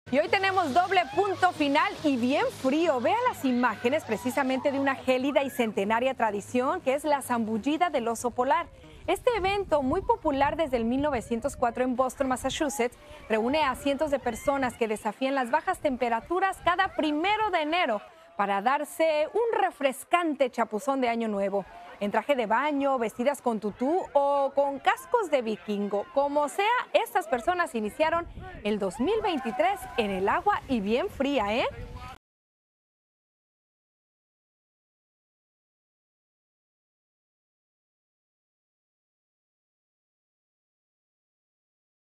Y hoy tenemos doble punto final y bien frío. Vea las imágenes precisamente de una gélida y centenaria tradición que es la zambullida del oso polar. Este evento, muy popular desde el 1904 en Boston, Massachusetts, reúne a cientos de personas que desafían las bajas temperaturas cada 1 de enero para darse un refrescante chapuzón de Año Nuevo. En traje de baño, vestidas con tutú o con cascos de vikingo. Como sea, estas personas iniciaron el 2023 en el agua y bien fría, ¿eh?